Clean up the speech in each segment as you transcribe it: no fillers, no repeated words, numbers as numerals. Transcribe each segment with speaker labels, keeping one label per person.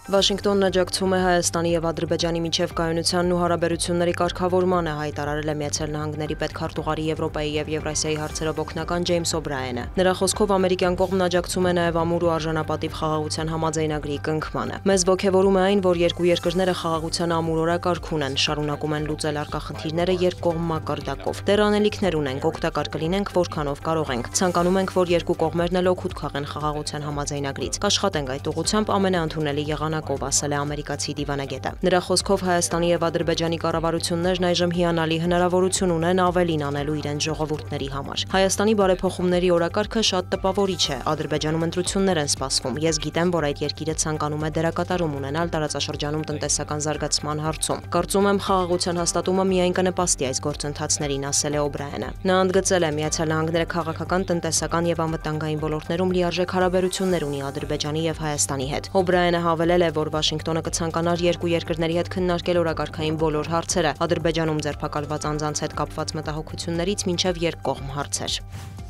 Speaker 1: Վաշինգտոնն աջակցում է Հայաստանի եւ Ադրբեջանի միջև կայունությանն ու հարաբերությունների կարգավորմանը, հայտարարել է Միացյալ Նահանգների պետքարտուղարի Եվրոպայի եւ Եվրասիայի հարցերով օգնական Ջեյմս Օբրայենը։ Նրա խոսքով ամերիկյան կողմն աջակցում է նաեւ ամուր ու արժանապատիվ խաղաղության համաձայնագրի կնքմանը։ Մեզ ոգևորում է այն, որ երկու երկրները խաղաղության ամուր օրակարգ ունեն, շարունակում են լուծել առկա խնդիրները երկկողմ մակարդակով։ Դեռ անելիքներ ունենք, օգտակար կլինենք որքանով կարող ենք։ Ցանկանում ենք, որ երկու կողմերն էլ օգուտ քաղեն խաղաղության համաձայնագրից։ Կաշխատենք այդ ուղղությամբ ամենաընդունելի եղանակով, ասել է ամերիկացի դիվանագետը։ Նրա խոսքով Հայաստանի եւ Ադրբեջանի կառավարություններն այժմ հիանալի հնարավորություն ունեն ավելին անելու իրենց ժողովուրդների համար։ Հայաստանի բարեփոխումների օրակարգը շատ տպավորիչ է, Ադրբեջանում ընտրություններ են սպասվում։ Ես գիտեմ, որ այդ երկիրը ցանկանում է դերակատարում ունենալ տարածաշրջանում տնտեսական զարգացման հարցում։ Կարծում եմ, խաղաղության հաստատումը միայն կնպաստի այս գործընթացներին, ասել է Օբրայենը։ Նա ընդգծել է, Միացյալ Նահանգները քաղաքական, տնտեսական եւ անվտանգային ոլորտներում լիարժեք հարաբերություններ ունի Ադրբեջանի եւ Հայաստանի հետ։ Օբրայենը հավելել է, որ Վաշինգտոնը կցանկանար երկու երկրների հետ քննարկել օրակարգային բոլոր հարցերը, Ադրբեջանում ձերբակալված անձանց հետ կապված մտահոգություններից մինչև երկկողմ հարցեր։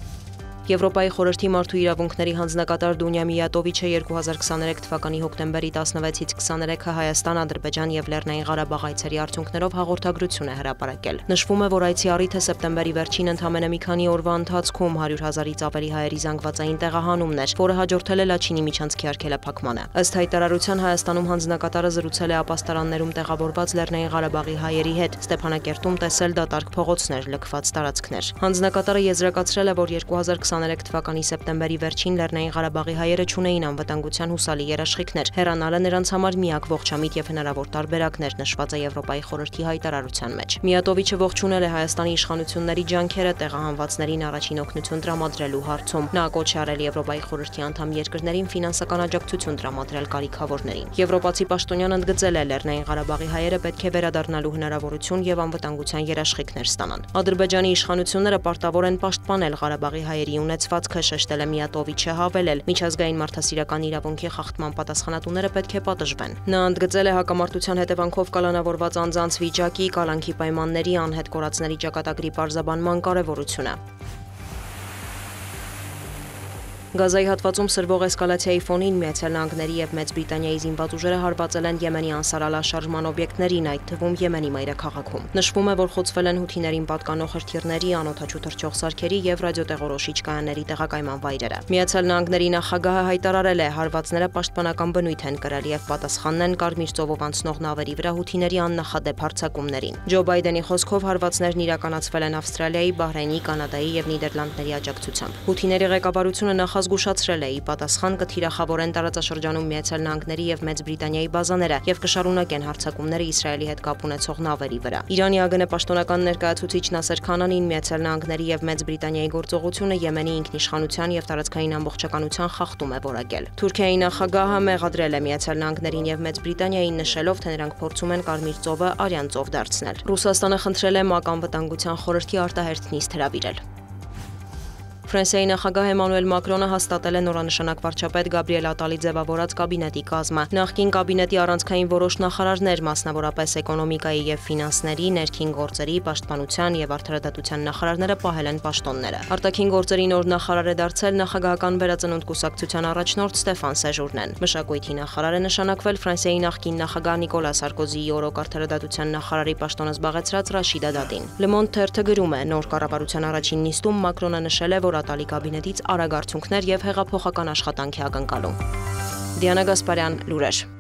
Speaker 1: Եվրոպայի խորհրդի մարդու իրավունքների հանձնակատար Դունյա Միյատովիչը 2023 թվականի հոկտեմբերի 16-ից 23-ը Հայաստան, Ադրբեջան եւ Լեռնային Ղարաբաղ այցերի արդյունքներով հաղորդագրություն է հրապարակել։ Նշվում է, որ այցի առիթը սեպտեմբերի վերջին ընդամենը մի քանի օրվա ընթացքում 100,000-ից ավելի հայերի զանգվածային տեղահանումն էր, որը հաջորդել է Լաչինի միջանցքի արգելափակմանը։ Ըստ հայտարարության Հայաստանում հանձնակատարը զրուցել է ապաստարաններում տեղավորված Լեռնային Ղարաբաղի հայերի հետ, Ստեփանակերտում տեսել դատարկ փողոցներ, լքված տարածքներ։ Հանձնակատարը եզրակացրել է, որ 2023 թվականի սեպտեմբերի վերջին Լեռնային Ղարաբաղի հայերը չունեին անվտանգության հուսալի երաշխիքներ։ Հեռանալը նրանց համար միակ ողջամիտ եւ հնարավոր տարբերակներ, նշված է Եվրոպայի խորհրդի հայտարարության մեջ։ Միյատովիչը ողջունել է Հայաստանի իշխանությունների ջանքերը տեղահանվածներին առաջին օգնություն տրամադրելու հարցում։ Նա կոչ է արել Եվրոպայի խորհրդի անդամ երկրներին ֆինանսական աջակցություն տրամադրել կարիքավորներին։ Եվրոպացի պաշտոնյան ընդգծել է, Լեռնային Ղարաբաղի հայերը պետք է վերադառնալու հնարավորություն եւ անվտանգության երաշխիքներ ստանան։ Ադրբեջանի իշխանությունները պարտավոր են պաշտպանել Ղարաբաղի հայերի ունեցվածքը, շեշտել է Միյատովիչը, հավելել, միջազգային մարդասիրական իրավունքի խախտման պատասխանատուները պետք է պատժվեն։ Նա ընդգծել է հակամարտության հետևանքով կալանավորված անձանց վիճակի, կալանքի պայմանների, անհետ կորածների ճակատագրի պարզաբանման կարևորությունը։ Գազայի հատվածում սրվող էսկալացիայի ֆոնին Միացյալ Նահանգների եւ Մեծ Բրիտանիայի զինված ուժերը հարվածել են Եմենի Անսար ալ-Շարժման օբյեկտներին, այդ թվում Եմենի մայրաքաղաքում։ Նշվում է, որ խոցվել են հութիներին պատկանող հրթիռների, անօդաչու թռչող սարքերի եւ ռադիոտեղորոշիչ կայանների տեղակայման վայրերը։ Միացյալ Նահանգների նախագահը հայտարարել է, հարվածները պաշտպանական բնույթ են կրել եւ պատասխանն են Կարմիր ծովով անցնող նավերի վրա հութիների աննախադեպ հարձակումներին։ Ջո Բայդենի խոսքով հարվածներն իրականացվել են Ավստրալիայի, Բահրեյնի, Կանադայի եւ Նիդերլանդների աջակցությամբ։ Հութիների ղեկավարությունը զգուշացրել է, ի պատասխան կթիրախավորեն տարածաշրջանում Միացյալ Նահանգների եւ Մեծ Բրիտանիայի բազաները եւ կշարունակեն հարձակումները Իսրայելի հետ կապ ունեցող նավերի վրա։ Իրանի ԱԳՆ պաշտոնական ներկայացուցիչ Նասեր Քանանին Միացյալ Նահանգների եւ Մեծ Բրիտանիայի գործողությունը Եմենի ինքնիշխանության եւ տարածքային ամբողջականության խախտում է որակել։ Թուրքիայի նախագահը մեղադրել է Միացյալ Նահանգներին եւ Մեծ Բրիտանիային, նշելով, թե նրանք փորձում են Կարմիր ծովը արյան ծով դարձնել։ Ռուսաստանը խնդրել է ՄԱԿ անվտանգության խորհրդի արտահերթ նիստ հրավիրել։ Ֆրանսիայի նախագահ Էմանուել Մակրոնը հաստատել է նորանշանակ վարչապետ Գաբրիել Ատալի ձևավորած կաբինետի կազմը։ Նախկին կաբինետի առանցքային որոշ նախարարներ, մասնավորապես էկոնոմիկայի եւ ֆինանսների, ներքին գործերի, պաշտպանության եւ արդարադատության նախարարները պահել են պաշտոնները։ Արտաքին գործերի նոր նախարար է դարձել նախագահական վերածնունդ կուսակցության առաջնորդ Ստեֆան Սեժուրնեն։ Մշակույթի նախարար է նշանակվել Ֆրանսիայի նախկին նախագահ Նիկոլա Սարկոզիի օրոք արդարադատության նախարարի պաշտոնը զբաղեցրած Ռաշիդա Դատին։ Le Monde թերթը գրում է, նոր կառավարության առաջին նիստում Մակրոնը նշել է, որ Ատալի կաբինետից արագ արդյունքներ եւ հեղափոխական աշխատանք է ակնկալում։ Դիանա Գասպարյան, լուրեր։